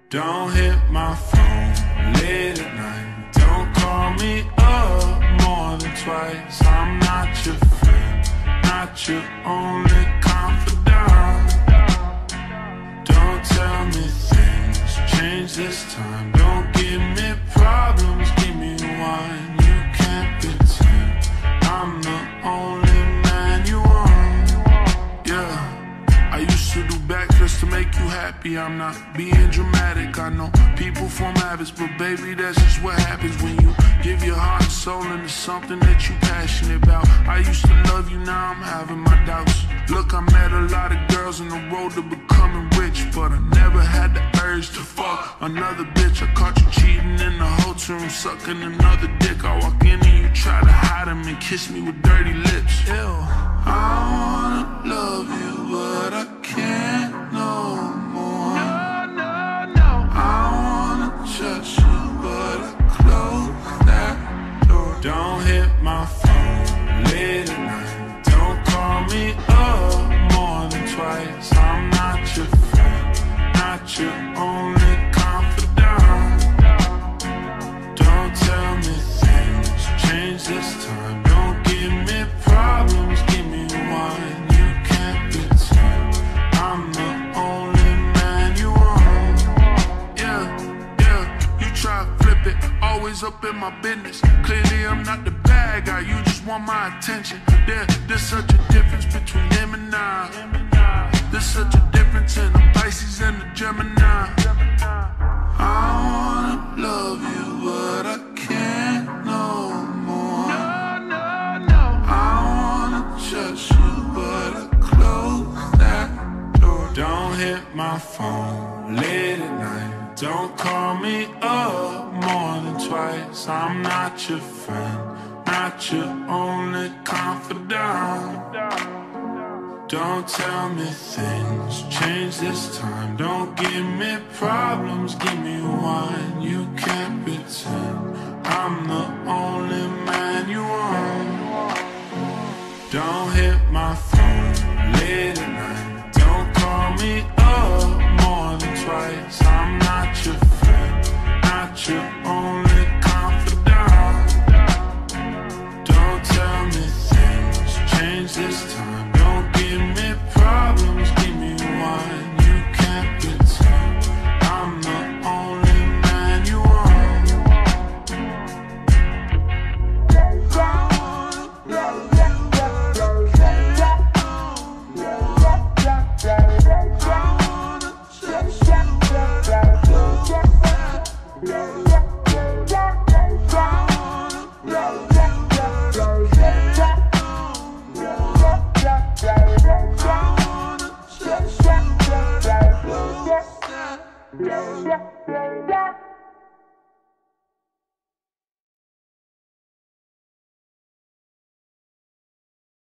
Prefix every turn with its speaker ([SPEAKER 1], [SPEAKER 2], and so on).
[SPEAKER 1] Don't hit my phone late at night. Don't call me up more than twice. I'm not your friend, not your only confidant. Don't tell me things change this time. Don't give me problems, give me one. You can't pretend I'm the only man you want. Yeah, I used to do backflips to make you happy. I'm not being dramatic. I know people form habits, but baby, that's just what happens when you give your heart and soul into something that you're passionate about. I used to love you, now I'm having my doubts. Look, I met a lot of girls on the road to becoming rich, but I never had the urge to fuck another bitch. I caught you cheating in the hotel room, sucking another dick. I walk in and you try to hide him and kiss me with dirty lips. Ew. I wanna love you, but I can't no more. No. I wanna touch you, but I close that door. Don't hit my phone late at night. Don't call me up more than twice. I'm not your friend, not your only confidant. Don't tell me things change this time. Don't give me problems, give me one. You can't pretend I'm the only man you want. Yeah, you try to flip it, always up in my business. Clearly I'm not the bad guy, you just want my attention. There's such a difference between him and I. There's such a difference in the Pisces and the Gemini. I wanna love you, but I can't no more. No. I wanna touch you, but I close that door. Don't hit my phone late at night. Don't call me up more than twice. I'm not your friend, not your only confidant. Don't tell me things change this time. Don't give me problems, give me one. You can't pretend I'm the only man you want. Don't hit my phone late at night. Don't call me up more than twice. I'm not your friend, not your only confidant. Don't tell me things change this time. Don't give me problems, give me one. You can't pretend I'm the only man you want.
[SPEAKER 2] Yeah.